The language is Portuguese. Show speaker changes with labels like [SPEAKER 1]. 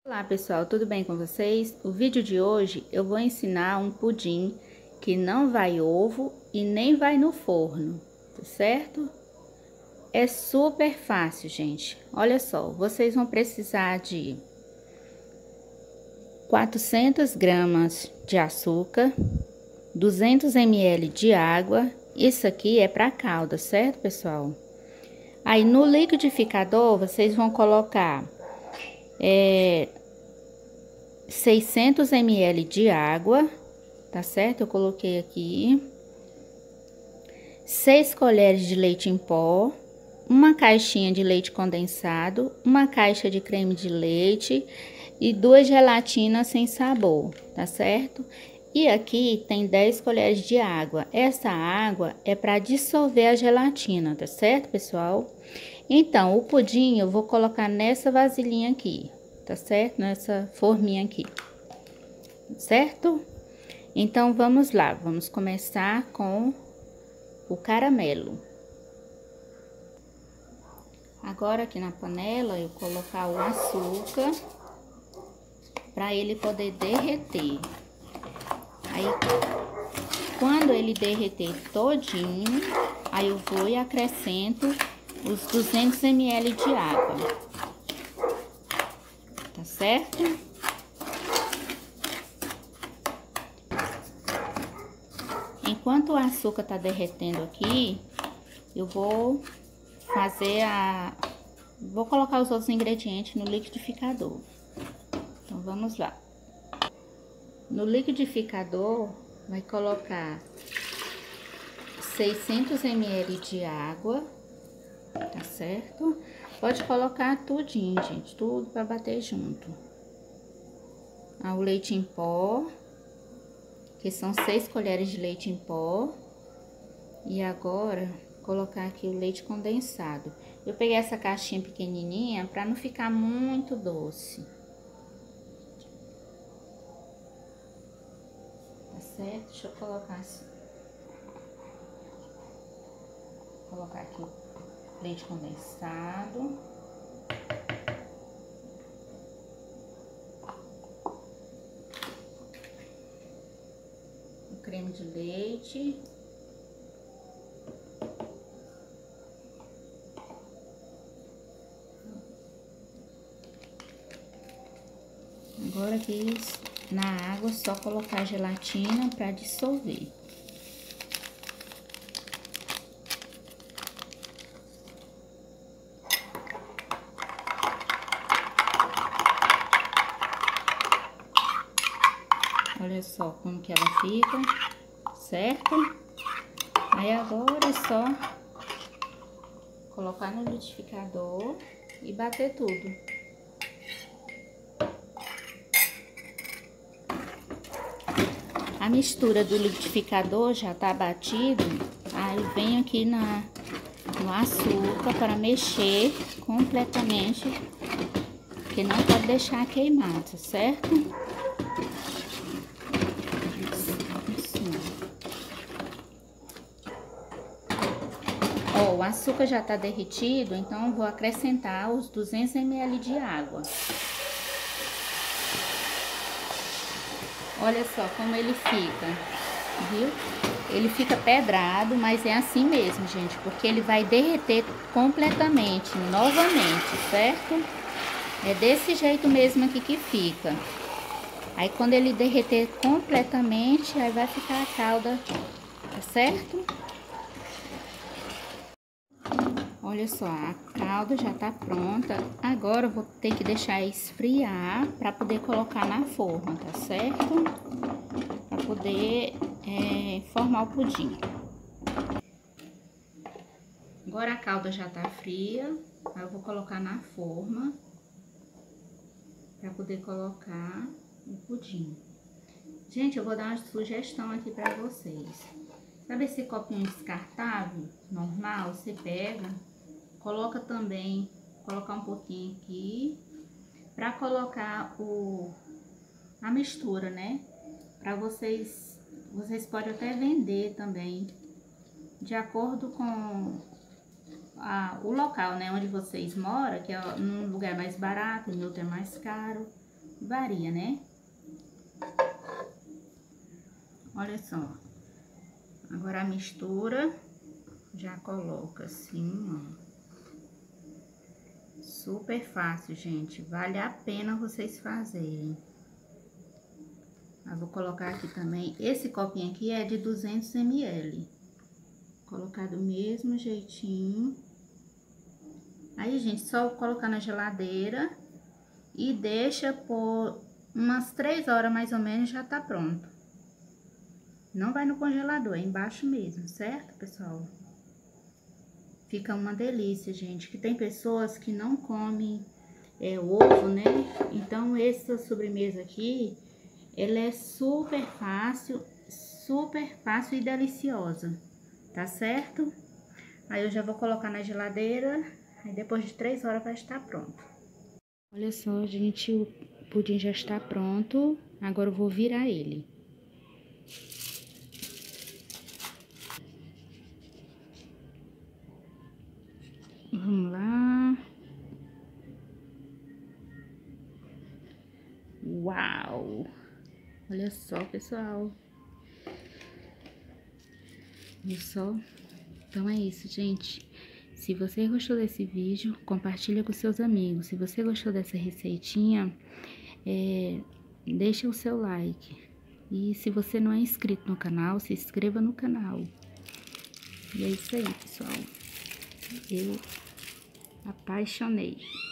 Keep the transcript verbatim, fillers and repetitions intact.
[SPEAKER 1] Olá pessoal, tudo bem com vocês? O vídeo de hoje eu vou ensinar um pudim que não vai ovo e nem vai no forno, tá certo? É super fácil, gente. Olha só, vocês vão precisar de quatrocentas gramas de açúcar, duzentos mililitros de água. Isso aqui é para calda, certo, pessoal? Aí no liquidificador vocês vão colocar é, seiscentos mililitros de água, tá certo? Eu coloquei aqui seis colheres de leite em pó, uma caixinha de leite condensado, uma caixa de creme de leite e duas gelatinas sem sabor, tá certo? E aqui tem dez colheres de água. Essa água é para dissolver a gelatina, tá certo, pessoal? Então, o pudim eu vou colocar nessa vasilhinha aqui, tá certo? Nessa forminha aqui, certo? Então, vamos lá, vamos começar com o caramelo. Agora, aqui na panela, eu vou colocar o açúcar para ele poder derreter. Aí, quando ele derreter todinho, aí eu vou e acrescento os duzentos mililitros de água, tá certo? Enquanto o açúcar tá derretendo aqui, eu vou fazer a... Vou colocar os outros ingredientes no liquidificador. Então, vamos lá. No liquidificador, vai colocar seiscentos mililitros de água, tá certo? Pode colocar tudinho, gente, tudo para bater junto. Ah, o leite em pó, que são seis colheres de leite em pó. E agora, colocar aqui o leite condensado. Eu peguei essa caixinha pequenininha para não ficar muito doce. Tá certo? Deixa eu colocar assim. Vou colocar aqui o leite condensado. O creme de leite. Agora aqui na água, só colocar a gelatina para dissolver. Olha só como que ela fica, certo? Aí agora é só colocar no liquidificador e bater tudo. A mistura do liquidificador já tá batido, aí vem aqui na, no açúcar para mexer completamente, porque não pode deixar queimar, tá certo? Assim. Ó, o açúcar já tá derretido, então eu vou acrescentar os duzentos mililitros de água. Olha só como ele fica, viu? Ele fica pedrado, mas é assim mesmo, gente, porque ele vai derreter completamente, novamente, certo? É desse jeito mesmo aqui que fica. Aí, quando ele derreter completamente, aí vai ficar a calda, tá certo? Olha só, a calda já tá pronta. Agora eu vou ter que deixar esfriar para poder colocar na forma, tá certo? Para poder é, formar o pudim. Agora a calda já tá fria, aí eu vou colocar na forma para poder colocar o pudim. Gente, eu vou dar uma sugestão aqui para vocês. Sabe esse copinho descartável, normal? Você pega, coloca também, colocar um pouquinho aqui, para colocar o, a mistura, né? Para vocês, vocês podem até vender também, de acordo com a, o local, né? Onde vocês moram, que é num lugar mais barato, em outro é mais caro. varia, né? Olha só. Agora a mistura já coloca assim, ó. Super fácil, gente. Vale a pena vocês fazerem. Eu vou colocar aqui também. Esse copinho aqui é de duzentos mililitros. Colocar do mesmo jeitinho. Aí, gente, só colocar na geladeira e deixa por umas três horas mais ou menos, já tá pronto. Não vai no congelador, é embaixo mesmo, certo, pessoal? Fica uma delícia, gente, que tem pessoas que não comem é, ovo, né? Então, essa sobremesa aqui, ela é super fácil, super fácil e deliciosa, tá certo? Aí eu já vou colocar na geladeira, aí depois de três horas vai estar pronto. Olha só, gente, o pudim já está pronto, agora eu vou virar ele. Vamos lá. Uau! Olha só, pessoal. Olha só. Então é isso, gente. Se você gostou desse vídeo, compartilha com seus amigos. Se você gostou dessa receitinha, é, deixa o seu like. E se você não é inscrito no canal, se inscreva no canal. E é isso aí, pessoal. Eu apaixonei.